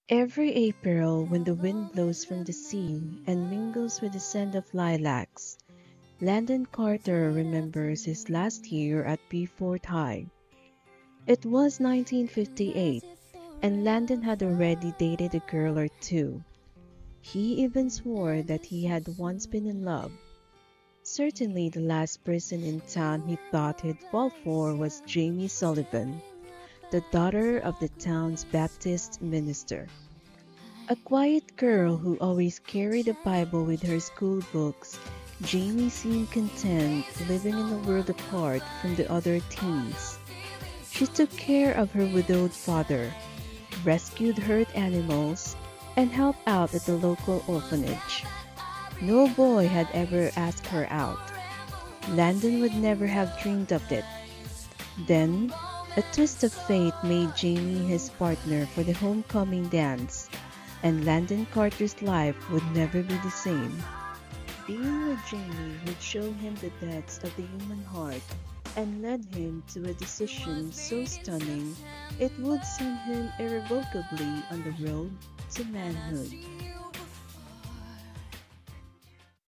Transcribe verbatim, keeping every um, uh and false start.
Every April, when the wind blows from the sea and mingles with the scent of lilacs, Landon Carter remembers his last year at Beaufort High. It was nineteen fifty-eight, and Landon had already dated a girl or two. He even swore that he had once been in love. Certainly, the last person in town he thought he'd fall for was Jamie Sullivan, the daughter of the town's Baptist minister. A quiet girl who always carried a Bible with her school books, Jamie seemed content living in a world apart from the other teens. She took care of her widowed father, rescued hurt animals, and helped out at the local orphanage. No boy had ever asked her out. Landon would never have dreamed of it. Then, a twist of fate made Jamie his partner for the homecoming dance, and Landon Carter's life would never be the same. Being with Jamie would show him the depths of the human heart and led him to a decision so stunning it would send him irrevocably on the road to manhood.